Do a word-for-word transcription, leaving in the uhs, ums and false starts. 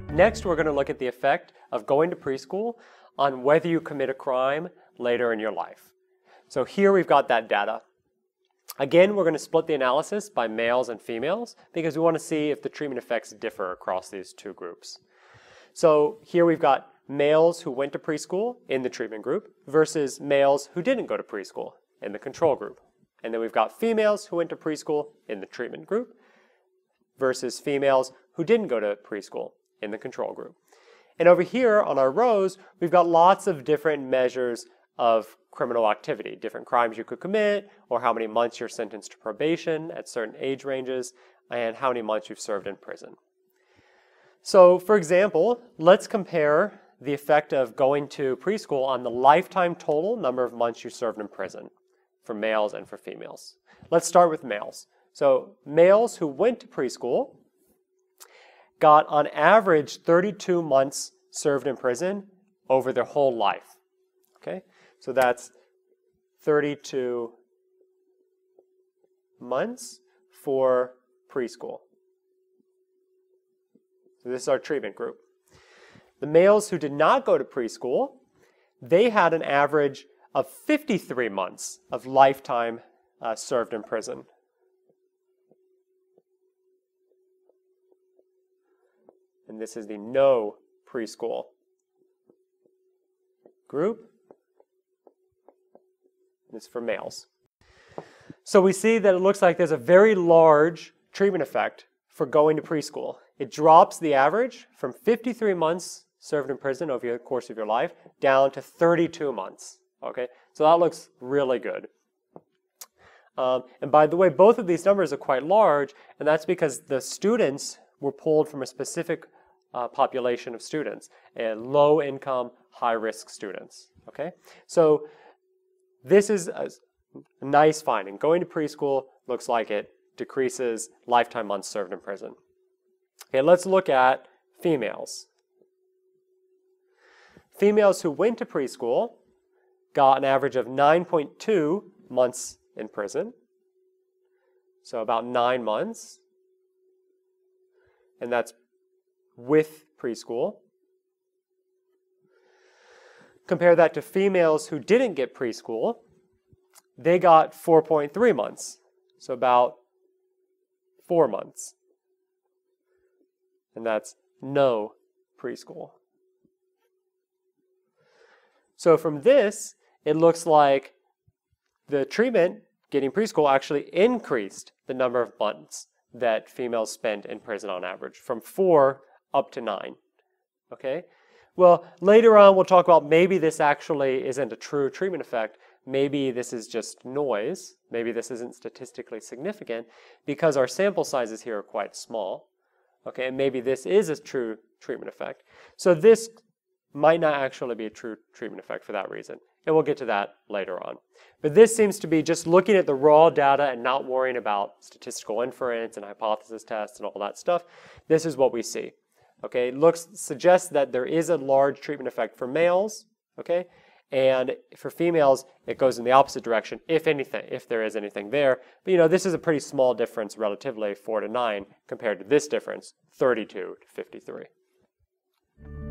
Next, we're going to look at the effect of going to preschool on whether you commit a crime later in your life. So here we've got that data. Again, we're going to split the analysis by males and females because we want to see if the treatment effects differ across these two groups. So here we've got males who went to preschool in the treatment group versus males who didn't go to preschool in the control group. And then we've got females who went to preschool in the treatment group versus females who didn't go to preschool in the control group. And over here on our rows, we've got lots of different measures of criminal activity, different crimes you could commit, or how many months you're sentenced to probation at certain age ranges, and how many months you've served in prison. So, for example, let's compare the effect of going to preschool on the lifetime total number of months you served in prison for males and for females. Let's start with males. So, males who went to preschool got on average thirty-two months served in prison over their whole life. Okay? So that's thirty-two months for preschool. So this is our treatment group. The males who did not go to preschool, they had an average of fifty-three months of lifetime uh, served in prison. And this is the no preschool group. This is for males. So we see that it looks like there's a very large treatment effect for going to preschool. It drops the average from fifty-three months served in prison over the course of your life down to thirty-two months. Okay, so that looks really good. Um, and by the way, both of these numbers are quite large, and that's because the students were pulled from a specific uh, population of students, and low-income, high-risk students. Okay, so this is a nice finding. Going to preschool looks like it decreases lifetime months served in prison. Okay, let's look at females. Females who went to preschool got an average of nine point two months in prison. So about nine months. And that's with preschool. Compare that to females who didn't get preschool. They got four point three months. So about four months. And that's no preschool. So from this, it looks like the treatment, getting preschool, actually increased the number of months that females spend in prison on average, from four up to nine. Okay? Well, later on we'll talk about maybe this actually isn't a true treatment effect. Maybe this is just noise. Maybe this isn't statistically significant because our sample sizes here are quite small. Okay, and maybe this is a true treatment effect. So this might not actually be a true treatment effect for that reason. And we'll get to that later on. But this seems to be just looking at the raw data and not worrying about statistical inference and hypothesis tests and all that stuff. This is what we see. Okay, it looks, suggests that there is a large treatment effect for males. Okay, and for females, it goes in the opposite direction, if anything, if there is anything there. But you know, this is a pretty small difference relatively, four to nine, compared to this difference, thirty-two to fifty-three.